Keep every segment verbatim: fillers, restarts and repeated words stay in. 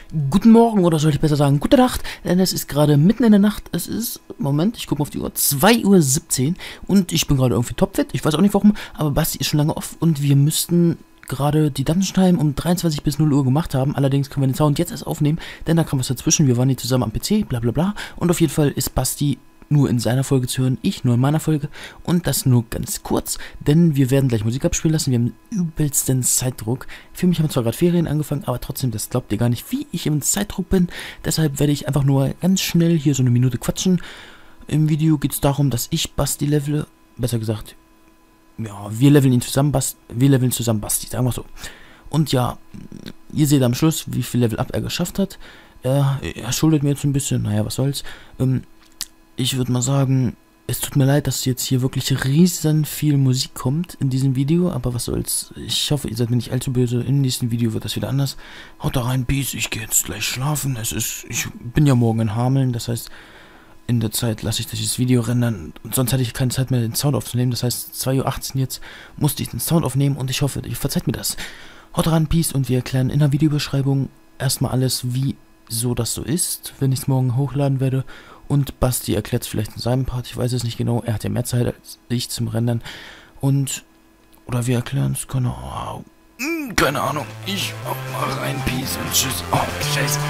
Guten Morgen, oder sollte ich besser sagen, gute Nacht, denn es ist gerade mitten in der Nacht. Es ist, Moment, ich gucke mal auf die Uhr, zwei Uhr siebzehn und ich bin gerade irgendwie topfit. Ich weiß auch nicht warum, aber Basti ist schon lange off und wir müssten gerade die Dungeon Time um dreiundzwanzig bis null Uhr gemacht haben. Allerdings können wir den Sound jetzt erst aufnehmen, denn da kam was dazwischen. Wir waren nicht zusammen am P C, bla bla bla. Und auf jeden Fall ist Basti nur in seiner Folge zu hören, ich nur in meiner Folge. Und das nur ganz kurz, denn wir werden gleich Musik abspielen lassen. Wir haben übelsten Zeitdruck. Für mich haben zwar gerade Ferien angefangen, aber trotzdem, das glaubt ihr gar nicht, wie ich im Zeitdruck bin. Deshalb werde ich einfach nur ganz schnell hier so eine Minute quatschen. Im Video geht es darum, dass ich Basti levele, besser gesagt, ja, wir leveln ihn zusammen, Basti, wir leveln zusammen Basti, sagen wir so. Und ja, ihr seht am Schluss, wie viel Level Up er geschafft hat. Er, er schuldet mir jetzt ein bisschen, naja, was soll's. Ähm, Ich würde mal sagen, es tut mir leid, dass jetzt hier wirklich riesen viel Musik kommt in diesem Video, aber was soll's. Ich hoffe, ihr seid mir nicht allzu böse. Im nächsten Video wird das wieder anders. Haut da rein, Peace, ich gehe jetzt gleich schlafen. Es ist, ich bin ja morgen in Hameln, das heißt, in der Zeit lasse ich dieses Video rendern. Und sonst hatte ich keine Zeit mehr, den Sound aufzunehmen. Das heißt, zwei Uhr achtzehn jetzt musste ich den Sound aufnehmen und ich hoffe, ihr verzeiht mir das. Haut rein, Peace, und wir erklären in der Videobeschreibung erstmal alles, wie so das so ist, wenn ich es morgen hochladen werde. Und Basti erklärt es vielleicht in seinem Part, ich weiß es nicht genau, er hat ja mehr Zeit als ich zum Rendern. Und, oder wir erklären es, keine Ahnung, oh, keine Ahnung, ich hau mal rein, Peace und tschüss, oh, scheiße,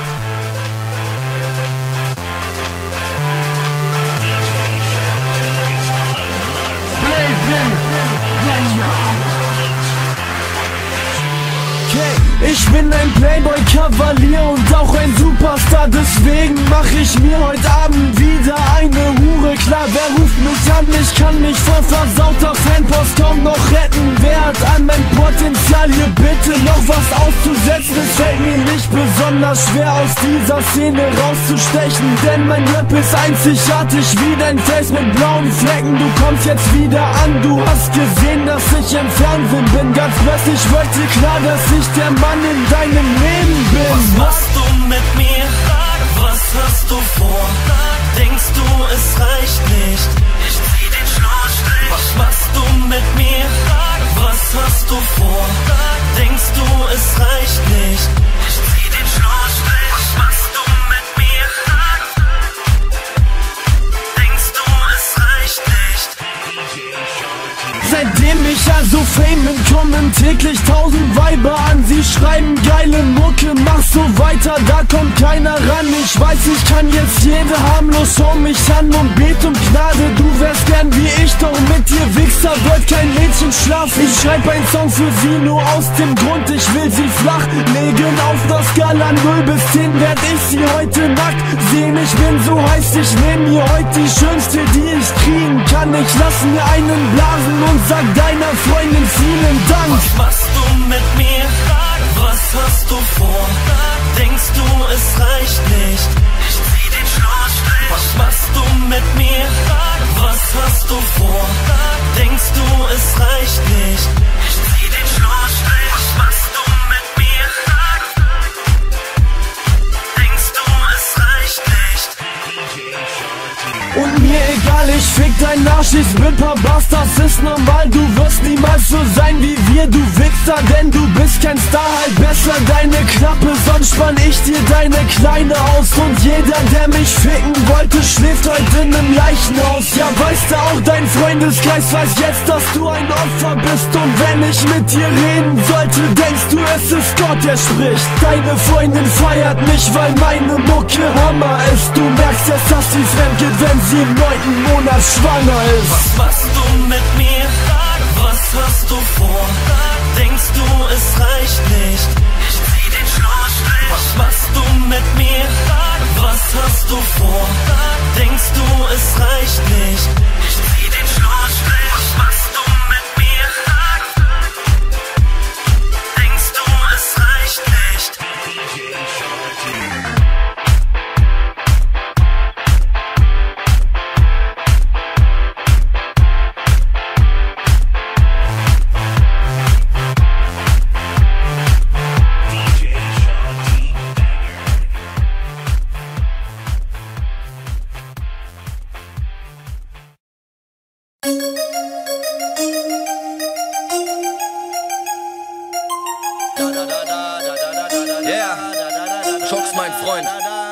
Ich bin ein Playboy-Kavalier und auch ein Superstar, deswegen mach ich mir heute Abend wieder eine Hure klar. Wer ruft mich an? Ich kann mich vor versauter Fanpost kaum noch retten. Wer hat an mein Potenzial hier bitte noch was auszusetzen? Es fällt mir nicht besonders schwer, aus dieser Szene rauszustechen, denn mein Rap ist einzigartig wie dein Face mit blauen Flecken. Du kommst jetzt wieder an, du hast gesehen, dass ich im Fernsehen bin. Ganz plötzlich wird dir klar, dass ich der Mann in deinem Leben bin. Was machst du mit mir? Was hast du vor? Denkst du, es reicht nicht? Ich zieh den Schlussstrich. Was machst du mit mir? Was hast du vor? Denkst du, es reicht nicht? Ich zieh den Schlussstrich. Was machst du mit mir? Denkst du, es reicht nicht? Seitdem ich also Fame bin, kommen täglich tausend Weiber an. Sie schreiben geile Mucke, mach so weiter, da kommt keiner ran. Ich weiß, ich kann jetzt jede harmlos, schau mich an und bet um Gnade. Du wärst gern wie ich, doch mit dir Wichser wird kein Mädchen schlafen. Ich schreib einen Song für sie nur aus dem Grund, ich will sie flach legen. Auf der Skala null bis zehn werd ich sie heute nackt sehen. Ich bin so heiß, ich nehm mir heute die schönste, die ich kriegen kann. Ich lass mir einen blasen und sag deiner Freundin vielen Dank. Was machst du mit mir? Was hast du vor? Denkst du, es reicht nicht? Ich zieh den Schlussstrich. Was machst du mit mir? Was hast du vor? Denkst du, es reicht nicht? Ich zieh den Schlussstrich. Was machst du mit mir? Denkst du, es reicht nicht? Und mir egal, ich fick dein Arsch, ich spit paar Bars, das ist normal. Du wirst niemals so sein wie wir, du Wichser, denn du bist kein Star. Halt besser deine Klappe, sonst spann ich dir deine Kleine aus. Und jeder, der mich ficken wollte, schläft heute in einem Leichenhaus. Ja, weißt du, auch dein Freundeskreis weiß jetzt, dass du ein Opfer bist. Und wenn ich mit dir reden sollte, denkst du, es ist Gott, der spricht. Deine Freundin feiert mich, weil meine Mucke Hammer ist. Du merkst jetzt, dass sie fremd geht, wenn sie im neunten Monat schwanger ist. Was machst du mit mir? Was hast du vor? Denkst du, es reicht nicht? Ich zieh den Schlussstrich. Was machst du mit mir? Was hast du vor? Denkst du, es reicht nicht? Ich zieh den Schlussstrich. Was machst du mit mir? Denkst du, es reicht nicht? Thank you. Schocks, mein Freund.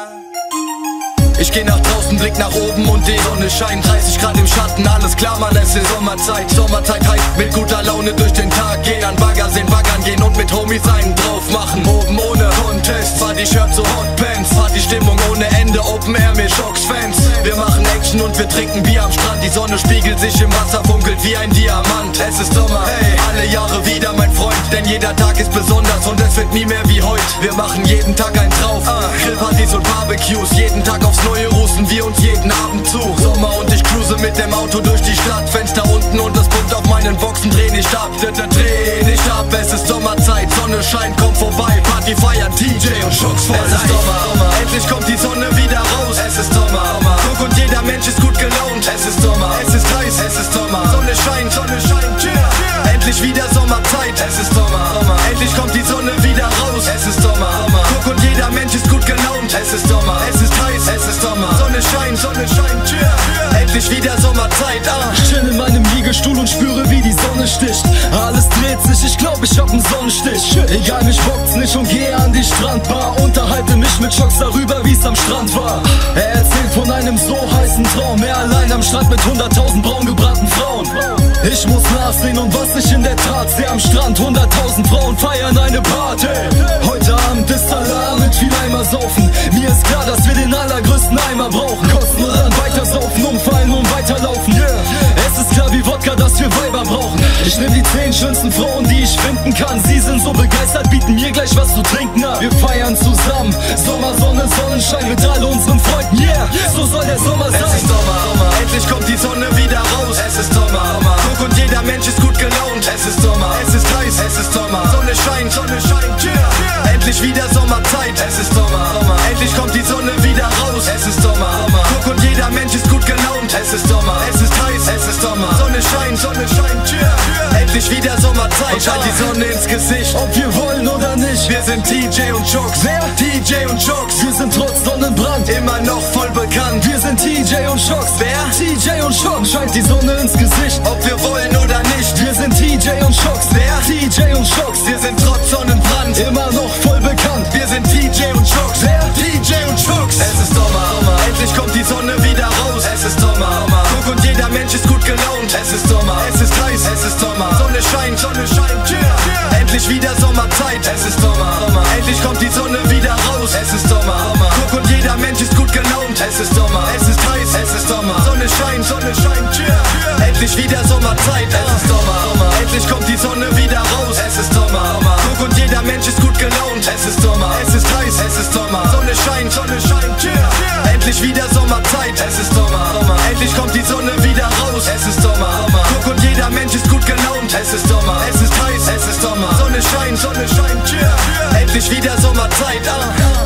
Ich geh nach draußen, Blick nach oben und die Sonne scheint. dreißig Grad im Schatten, alles klar, Mann, es ist Sommerzeit. Sommerzeit heißt mit guter Laune durch den Tag gehen. An Bagger sehen, Baggern gehen und mit Homies einen drauf machen. Oben ohne Contest, Party-Shirt so Hotpants. Party-Stimmung ohne Ende, Open Air mit Schocks-Fans. Wir machen Action und wir trinken Bier am Strand. Die Sonne spiegelt sich im Wasser, funkelt wie ein Diamant. Es ist Sommer, hey, alle Jahre wieder, mein Freund. Denn jeder Tag ist besonders und es wird nie mehr wie heute. Wir machen jeden Tag einen drauf, Grillpartys und Barbecues. Jeden Tag aufs Neue rußen wir uns jeden Abend zu. Sommer und ich cruise mit dem Auto durch die Stadt. Fenster unten und das Punkt auf meinen Boxen. Dreh nicht ab, dreh nicht ab. Es ist Sommerzeit, Sonne scheint, komm vorbei. Party feiern, T J und Schocks voll. Es ist Sommer, endlich kommt die Sonne wieder raus. Es ist Sommer, guck und jeder Mensch ist gut gelaunt. Es ist Sommer, es ist heiß, es ist Sommer. Sonne scheint, Sonne scheint, yeah. Endlich wieder Sommerzeit. Es ist Sommer, endlich kommt die Sonne wieder raus. Es ist Sommer, guck und jeder Mensch ist gut gelaunt. Es ist Sommer, es ist heiß, es ist Sommer. Sonne scheint, Sonne scheint, yeah. Endlich wieder Sommerzeit, ah. Ich chill in meinem Liegestuhl und spüre, wie die Sonne sticht. Alles dreht sich, ich glaub, ich hab nen Sonnenstich. Egal, mich bockt's nicht und gehe an die Strandbar. Unterhalte mich mit Schocks darüber, wie's am Strand war. Er erzählt von einem so heißen Traum. Er allein am Strand mit hunderttausend braun gebrannten Frauen. Ich muss nachsehen und was ich in der Tat sehe am Strand. Hunderttausend Frauen feiern eine Party. Heute Abend ist Alarm mit viel Eimer saufen. Mir ist klar, dass wir den allergrößten Eimer brauchen. Kosten und dann weiter saufen, umfallen und weiterlaufen. Yeah. Es ist klar wie Wodka, dass wir Weiber brauchen. Ich nehm die zehn schönsten Frauen, die ich finden kann. Sie sind so begeistert, bieten mir gleich was zu trinken an. Wir feiern zusammen, Sommer, Sonne, Sonnenschein mit all unseren Freunden. Yeah, so soll der Sommer sein. Es ist Sommer, endlich kommt die Sonne wieder raus. Es ist Sommer, guck und jeder Mensch ist gut gelaunt. Es ist Sommer, es ist heiß, es ist Sommer. Sonne scheint, Sonne scheint, yeah. Endlich wieder Sommerzeit. Es ist Sommer, endlich kommt die Sonne wieder raus. Es ist Sommer, guck und jeder Mensch ist gut gelaunt. Es ist Sommer, es ist heiß, es ist Sommer. Sonne scheint, Sonne scheint, yeah. Endlich wieder Sommerzeit. Und scheint die Sonne ins Gesicht, ob wir wollen oder nicht. Wir sind T J und Schocks. Wer? T J und Schocks. Wir sind trotz Sonnenbrand immer noch voll bekannt. Wir sind T J und Schocks. Wer? T J und Schocks. Scheint die Sonne ins Gesicht, ob wir wollen oder nicht. Wir sind T J und Schocks. Wer? T J und Schocks. Wir sind trotz Sonnenbrand immer noch voll bekannt. Wir sind T J und Schocks. Wer? T J und Schocks. Es ist Sommer, endlich kommt die Sonne wieder raus. Es ist Sommer, guck und jeder Mensch ist gut gelaunt. Es ist Sommer, es ist heiß, es ist Sommer. Sonne scheint, Sonne scheint, yeah. Endlich wieder Sommerzeit. Es ist Sommer, endlich kommt die Sonne wieder raus. Es ist Sommer, guck und jeder Mensch ist gut gelaunt. Es ist Sommer, es ist heiß, es ist Sommer. Sonne scheint, Sonne scheint, yeah. Endlich wieder Sommerzeit. Es ist Sommer, endlich kommt die Sonne wieder raus. Es ist Sommer, guck und jeder Mensch ist gut gelaunt. Es ist Sommer, es ist heiß, es ist Sommer. Sonne scheint, Sonne scheint, yeah. Endlich wieder Sommerzeit. Es ist Sommer, endlich kommt die Sonne wieder raus. Es ist Sommer, guck und jeder Mensch ist gut gelaunt. Es ist Sommer, es ist heiß, es ist Sommer. Sonne scheint, Sonne scheint, yeah. Endlich wieder Sommerzeit, ah.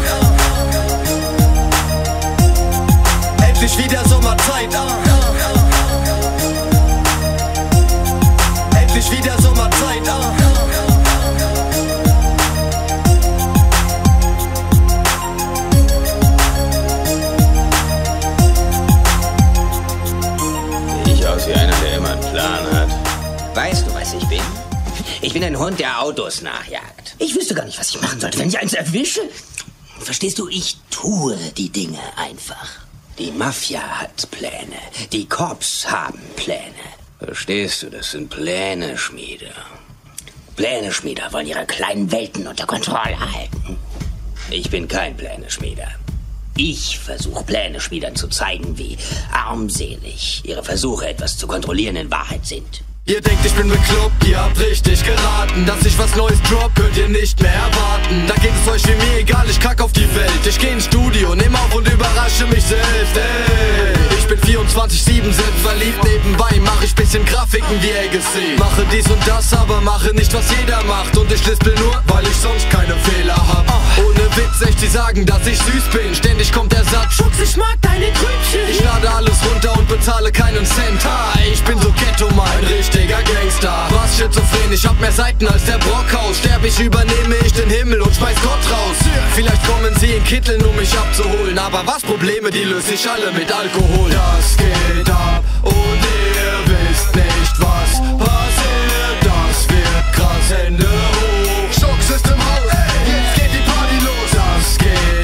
Endlich wieder Sommerzeit, ah. Endlich wieder Sommerzeit, ah. Wie einer, der immer einen Plan hat. Weißt du, was ich bin? Ich bin ein Hund, der Autos nachjagt. Ich wüsste gar nicht, was ich machen sollte, wenn ich eins erwische. Verstehst du, ich tue die Dinge einfach. Die Mafia hat Pläne. Die Cops haben Pläne. Verstehst du, das sind Pläne-Schmieder. Pläne-Schmieder wollen ihre kleinen Welten unter Kontrolle halten. Ich bin kein Pläne-Schmieder. Ich versuche Pläne-Schmiedern zu zeigen, wie armselig ihre Versuche, etwas zu kontrollieren, in Wahrheit sind. Ihr denkt, ich bin bekloppt, ihr habt richtig geraten. Dass ich was Neues drop, könnt ihr nicht mehr erwarten. Da geht es euch wie mir egal, ich kack auf die Welt. Ich geh ins Studio, nehm auf und überrasche mich selbst. Ey, ich bin vierundzwanzig sieben selbst verliebt. Nebenbei mach ich bisschen Grafiken wie Legacy. Mache dies und das, aber mache nicht, was jeder macht. Und ich lispel nur, weil ich sonst keine Fehler hab. Ohne Witz, echt, die sagen, dass ich süß bin. Ständig kommt der Satz, Schutz, ich mag deine Grübchen. Ich lade alles runter und bezahle keinen Cent. Ha, ich bin so Ghetto, mein richtiger Gangster. Was schizophren, ich hab mehr Seiten als der Brockhaus. Sterb ich, übernehme ich den Himmel und schmeiß Gott raus. Vielleicht kommen sie in Kitteln, um mich abzuholen. Aber was Probleme, die löse ich alle mit Alkohol. Das geht ab und ihr wisst nicht, was passiert. Das wird krass, Hände hoch. Schocks ist im Haus, jetzt geht die Party los. Das geht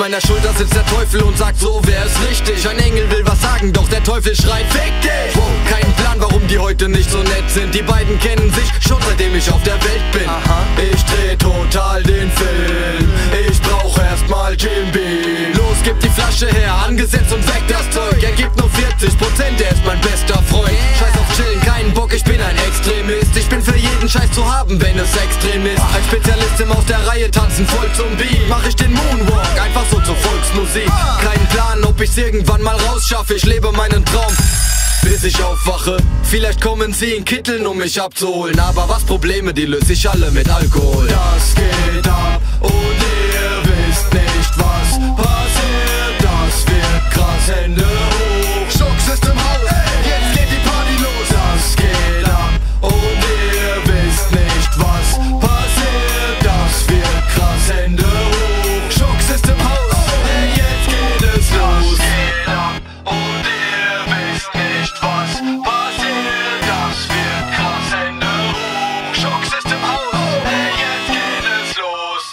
meiner Schulter sitzt der Teufel und sagt so, wer ist richtig? Ein Engel will was sagen, doch der Teufel schreit, fick dich! Wow, kein Plan, warum die heute nicht so nett sind. Die beiden kennen sich schon seitdem ich auf der Welt bin. Aha. Ich dreh total den Film, ich brauch erstmal Jim Beam. Los, gib die Flasche her, angesetzt und weg das Zeug. Er gibt nur vierzig Prozent, er ist mein bester Freund. Scheiß auf chillen, keinen Bock, ich bin ein Extremist. Ich bin für jeden Scheiß zu haben, wenn es extrem ist. Ein Spezialist im Aus der Reihe tanzen, voll zum Beat. Mach ich den Moonwalk, einfach so zur Volksmusik. Kein Plan, ob ich's irgendwann mal rausschaffe. Ich lebe meinen Traum, bis ich aufwache. Vielleicht kommen sie in Kitteln, um mich abzuholen. Aber was Probleme, die löse ich alle mit Alkohol. Das geht ab und ihr wisst nicht, was passiert. Das wird krass, Hände hoch. Schocks ist im Haus, jetzt geht die Party los. Das geht ab und ihr wisst nicht, was passiert. Das wird krass, Hände hoch. Schocks ist im Haus, jetzt geht es los. Das geht ab und ihr wisst nicht, was passiert. Das wird krass, Hände hoch. Schocks ist im Haus, jetzt geht es los.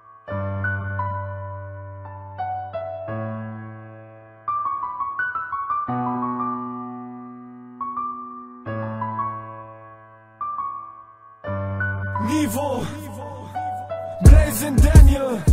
Niveau, Blazing Daniel.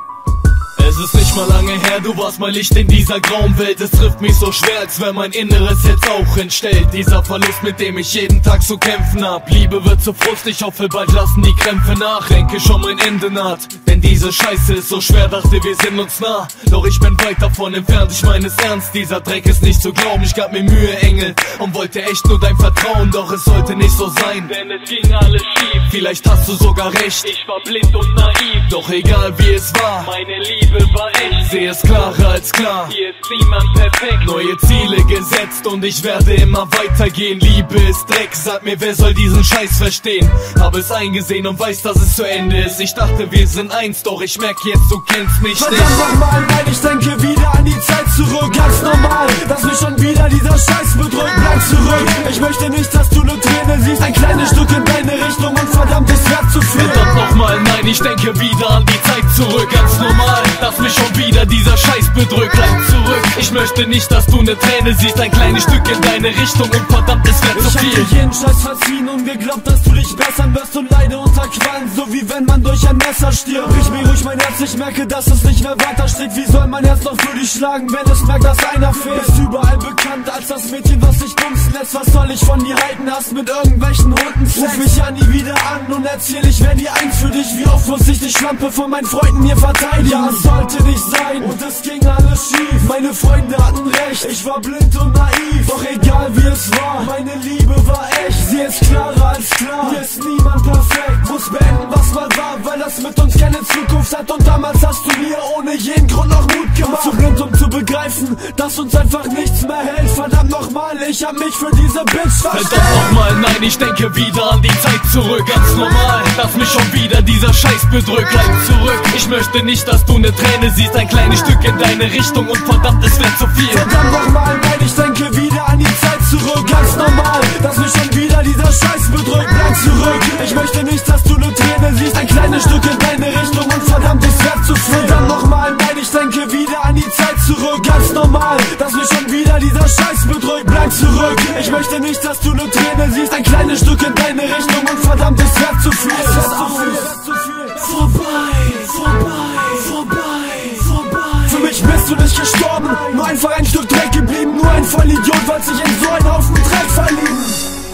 Es ist nicht mal lange her, du warst mein Licht in dieser grauen Welt. Es trifft mich so schwer, als wenn mein Inneres jetzt auch entstellt. Dieser Verlust, mit dem ich jeden Tag zu kämpfen hab. Liebe wird zu Frust, ich hoffe bald lassen die Krämpfe nach. Denke schon mein Ende naht, denn diese Scheiße ist so schwer. Dachte wir sind uns nah, doch ich bin weit davon entfernt. Ich meine es ernst, dieser Dreck ist nicht zu glauben. Ich gab mir Mühe, Engel, und wollte echt nur dein Vertrauen. Doch es sollte nicht so sein, denn es ging alles schief. Vielleicht hast du sogar recht, ich war blind und naiv. Doch egal wie es war, meine Liebe war echt. Sehe es klarer als klar, hier ist niemand perfekt. Neue Ziele gesetzt und ich werde immer weitergehen. Liebe ist Dreck, sag mir, wer soll diesen Scheiß verstehen? Habe es eingesehen und weiß, dass es zu Ende ist. Ich dachte, wir sind eins, doch ich merk jetzt, du kennst mich nicht. Verdammt nochmal, nein, ich denke wieder an die Zeit zurück. Ganz normal, dass mich schon wieder dieser Scheiß bedrückt. Bleib zurück, ich möchte nicht, dass du ne Träne siehst. Ein kleines Stück in deine Richtung und verdammt, es wird zu viel. Verdammt nochmal, nein, ich denke wieder an die Zeit zurück. Ganz normal, dass mich schon wieder dieser Scheiß bedrückt. Bleib zurück, ich möchte nicht, dass du ne Träne siehst. Ein kleines Stück in deine Richtung und verdammt, es wird zu viel. Ich hab dir jeden Scheiß verziehen und geglaubt, dass du dich bessern wirst und leide unter Qualen, so wie wenn man durch ein Messer stirbt. Brich mir ruhig mein Herz, ich merke, dass es nicht mehr weiter steht. Wie soll mein Herz noch für dich schlagen, wenn es merkt, dass einer fehlt? Bist überall bekannt als das Mädchen, was sich dunsten lässt. Was soll ich von dir halten? Hast mit irgendwelchen Hunden Sex? Ruf mich ja nie wieder an und erzähl, ich wär die Eins für dich. Wie oft muss ich die Schlampe von meinen Freunden hier verteidigen? Ja, es sollte nicht sein und es ging alles schief. Meine Freunde hatten recht, ich war blind und naiv. Doch egal wie es war, meine Liebe war echt. Sie ist klarer als klar, hier ist niemand perfekt. Muss beenden, was mal war, weil das mit uns keine Zukunft hat. Und damals hast du mir ohne jeden Grund noch Mut gemacht. Zu blind, um zu begreifen, dass uns einfach nichts mehr hält. Verdammt nochmal, ich hab mich für diese Bitch verstellt. Verdammt nochmal, nein, ich denke wieder an die Zeit zurück. Ganz normal, dass mich schon wieder dieser Scheiß bedrückt. Bleib zurück, ich möchte nicht, dass du ne Träne siehst. Ein kleines Stück in deine Richtung und verdammt, es wird zu viel. Verdammt nochmal, nein, ich denke wieder an die Zeit zurück. Ganz normal, dass mich schon wieder dieser Scheiß bedrückt. Bleib zurück, ich möchte nicht, dass du ne Träne siehst. Ein kleines Stück in deine Richtung und verdammt, es wird zu viel. Verdammt nochmal, nein, ich denke wieder an die Zeit zurück. Ganz normal, dass mich schon wieder dieser Scheiß bedrückt. Bleib zurück, ich möchte nicht, dass du ne Träne siehst. Ein kleines Stück in deine Richtung und verdammt, es wird zu viel. Es wird zu viel. Vorbei, vorbei, vorbei, vorbei. Für mich bist du nicht gestorben, nur einfach ein Stück Dreck geblieben. Nur ein Vollidiot, weil sich in so einen Haufen Dreck verlieben.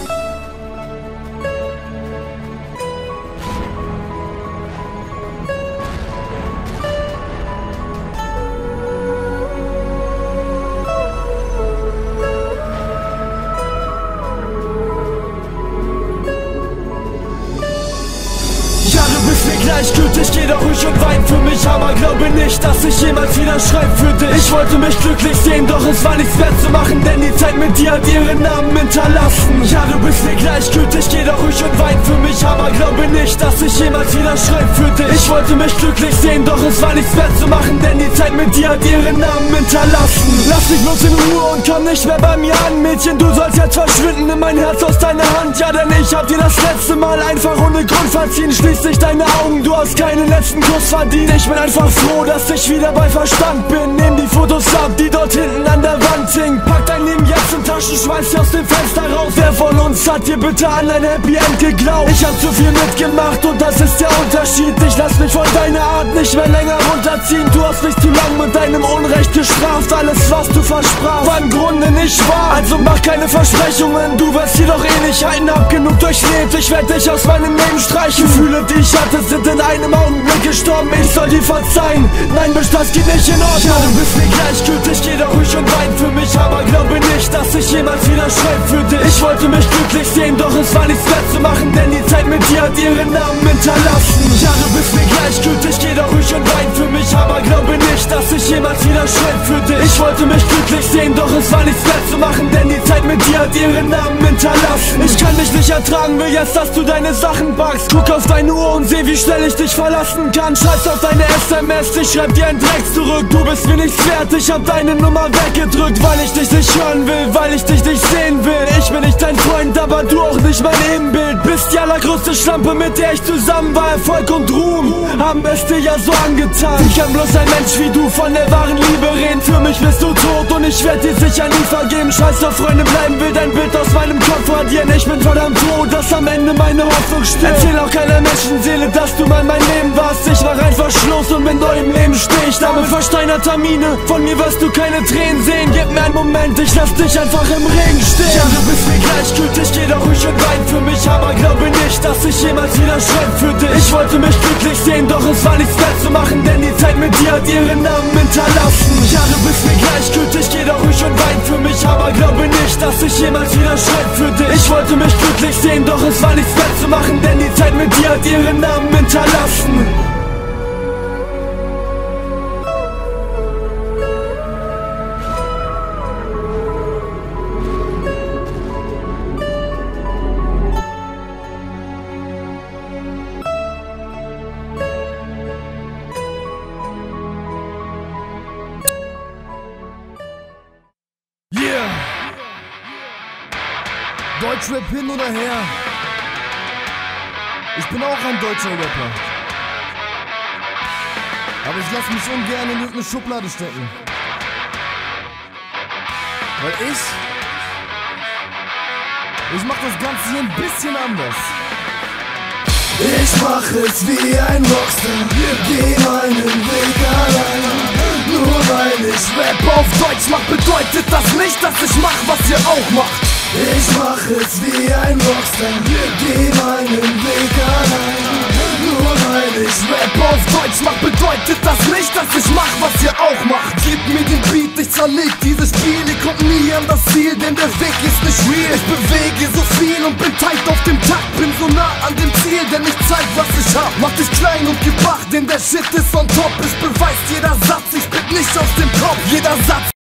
Gleichgültig, geh doch ruhig und wein für mich, aber glaube nicht, dass ich jemals wieder schreib für dich. Ich wollte mich glücklich sehen, doch es war nichts mehr zu machen, denn die Zeit mit dir hat ihren Namen hinterlassen. Ja, du bist mir gleichgültig, geh doch ruhig und wein für mich, aber glaube nicht, dass ich jemals wieder schreib für dich. Ich wollte mich glücklich sehen, doch es war nichts mehr zu machen, denn die Zeit mit dir hat ihren Namen hinterlassen. Lass mich bloß in Ruhe und komm nicht mehr bei mir an, Mädchen, du sollst jetzt verschwinden, nimm mein Herz aus deiner Hand. Ja, denn ich hab dir das letzte Mal einfach ohne Grund verziehen. Schließ dich deine Augen, du hast keine letzten Kuss verdient. Ich bin einfach froh, dass ich wieder bei Verstand bin. Nehm die Fotos ab, die dort hinten an der Wand hingen. Pack dein Leben jetzt in Taschen, schmeiß sie aus dem Fenster raus. Wer von uns hat dir bitte an ein Happy End geglaubt? Ich hab zu viel mitgemacht und das ist der Unterschied. Ich lass mich von deiner Art nicht mehr länger runterziehen. Du hast mich zu lang mit deinem Unrecht gestraft. Alles, was du versprachst, war im Grunde nicht wahr. Also mach keine Versprechungen, du wirst sie doch eh nicht halten. Hab genug durchlebt, ich werd dich aus meinem Leben streichen. Gefühle, die ich hatte, sind in einem Augenblick gestorben. Ich soll dir verzeihen, nein, Bisch, das geht nicht in Ordnung. Ja, du bist mir gleichgültig, geh doch ruhig und wein für mich. Aber glaube nicht, dass ich jemals wieder schreibe für dich. Ich wollte mich glücklich sehen, doch es war nichts mehr zu machen, denn die Zeit mit dir hat ihren Namen hinterlassen. Ja, du bist mir gleichgültig, geh doch ruhig und wein für mich. Aber glaube nicht, dass ich jemals wieder schreibe für dich. Ich wollte mich glücklich sehen, doch es war nichts mehr zu machen, denn die Zeit mit dir hat ihren Namen hinterlassen. Ich kann dich nicht ertragen, will jetzt, dass du deine Sachen packst. Guck auf deine Uhr und seh, wie schnell ich dich verlassen kann. Scheiß auf deine S M S, ich schreib dir einen Dreck zurück. Du bist mir nichts wert, ich hab deine Nummer weggedrückt, weil ich dich nicht hören will, weil ich dich nicht sehen will. Ich bin nicht dein Freund, aber du auch nicht mein Ebenbild. Bist die allergrößte Schlampe, mit der ich zusammen war. Erfolg und Ruhm haben es dir ja so angetan. Wie kann bloß ein Mensch wie du von der wahren Liebe reden? Für mich bist du tot und ich werd dir sicher nie vergeben. Scheiß auf Freunde bleiben, will dein Bild aus meinem Kopf radieren. Ich bin verdammt froh, dass am Ende meine Hoffnung stirbt. Erzähl auch keiner Menschenseele, dass du mal mein Leben warst. Ich war rein verschlossen und mit neuem Leben steh ich da mit versteinerter Miene. Von mir wirst du keine Tränen sehen. Gib mir einen Moment, ich lass dich einfach im Regen stehen. Ja, du bist mir gleichgültig, geh doch ruhig und wein für mich. Aber glaube nicht, dass ich jemals wieder schreibe für dich. Ich wollte mich glücklich sehen, doch es war nichts mehr zu machen, denn die Zeit mit dir hat ihren Namen hinterlassen. Ja, du bist mir gleichgültig, geh doch ruhig und wein für mich. Aber glaube nicht, dass ich jemals wieder schreibe für dich. Ich wollte mich glücklich sehen, doch es war nichts mehr zu machen, denn die Zeit mit dir hat ihren Namen hinterlassen. Yeah! Deutschrap hin oder her. Ich bin auch ein deutscher Rapper. Aber ich lass mich ungern in irgendeine Schublade stecken. Weil ich... Ich mach das Ganze hier ein bisschen anders. Ich mach es wie ein Rockstar, geh meinen Weg allein. Nur weil ich Rap auf Deutsch mach, bedeutet das nicht, dass ich mach, was ihr auch macht. Ich mach es wie ein Rockstar, geh meinen Weg allein. Nur weil ich Rap auf Deutsch mach, bedeutet das nicht, dass ich mach, was ihr auch macht. Gib mir den Beat, ich zerleg dieses Spiel. Ihr kommt nie an das Ziel, denn der Weg ist nicht real. Ich bewege so viel und bin tight auf dem Takt. Bin so nah an dem Ziel, denn ich zeig, was ich hab. Mach dich klein und gib Acht, denn der Shit ist on top. Es beweist jeder Satz, ich bin nicht aus dem Kopf. Jeder Satz